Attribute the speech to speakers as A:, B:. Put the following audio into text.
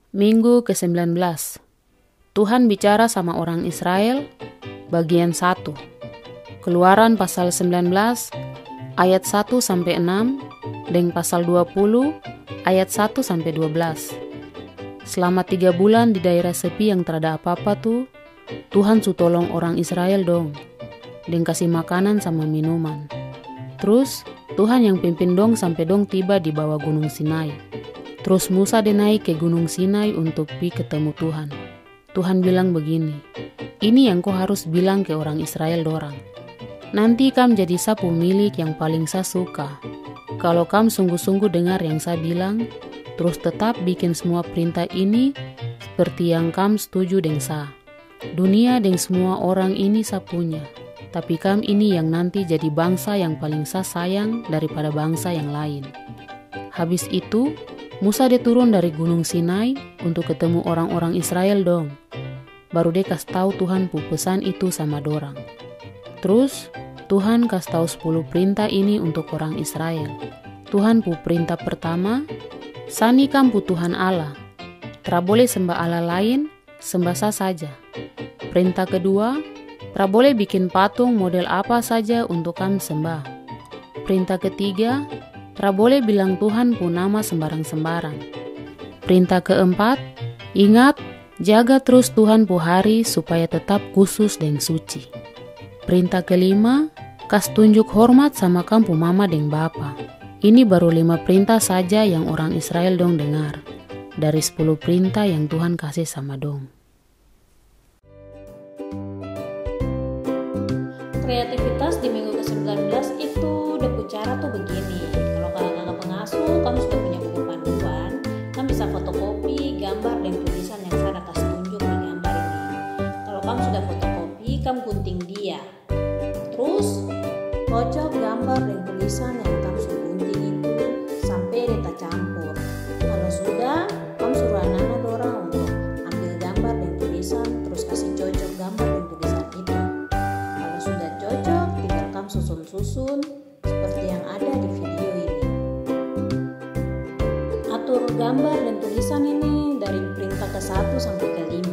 A: Minggu ke-19. Tuhan bicara sama orang Israel, bagian 1. Keluaran pasal 19 ayat 1-6 dan pasal 20 ayat 1-12. Selama 3 bulan di daerah sepi yang terada apa-apa tuh, Tuhan su tolong orang Israel dong, dan kasih makanan sama minuman. Terus Tuhan yang pimpin dong sampai dong tiba di bawah gunung Sinai. Terus Musa dia naik ke gunung Sinai untuk pergi ketemu Tuhan. Tuhan bilang begini, ini yang kau harus bilang ke orang Israel dorang. Nanti kam jadi sapu milik yang paling saya suka. Kalau kam sungguh-sungguh dengar yang saya bilang, terus tetap bikin semua perintah ini seperti yang kam setuju dengan saya. Dunia dan semua orang ini saya punya. Tapi kam ini yang nanti jadi bangsa yang paling saya sayang daripada bangsa yang lain. Habis itu, Musa dia turun dari gunung Sinai untuk ketemu orang-orang Israel dong. Baru dia kasih tahu Tuhan pu pesan itu sama dorang. Terus Tuhan kasih tahu 10 perintah ini untuk orang Israel. Tuhan pu perintah pertama, sani kam pu Tuhan Allah. Tra boleh sembah Allah lain, sembah saya saja. Perintah kedua, tra boleh bikin patung model apa saja untuk kam sembah. Perintah ketiga, tra boleh bilang Tuhan pu nama sembarang-sembarang. Perintah keempat, ingat, jaga terus Tuhan pu hari supaya tetap khusus dan suci. Perintah kelima, kas tunjuk hormat sama kampu mama dan bapa. Ini baru 5 perintah saja yang orang Israel dong dengar, dari 10 perintah yang Tuhan kasih sama dong.
B: Kreativitas di minggu ke-19 itu depu cara tuh begini. Kalau kakak-kakak pengasuh, kamu sudah punya buku panduan, kamu bisa fotokopi gambar dan tulisan yang saya kasih tunjuk di gambar ini. Kalau kamu sudah fotokopi, kamu gunting dia. Terus kocok gambar dan tulisan yang kamu sudah gunting itu sampai dia campur. Kalau sudah, kamu suruh anak-anak dorang untuk ambil gambar dan tulisan, terus kasih cocok gambar dan tulisan itu. Kalau sudah cocok, tinggal kamu susun-susun seperti yang ada di video ini. Atur gambar dan tulisan ini dari perintah ke-1 sampai ke-5.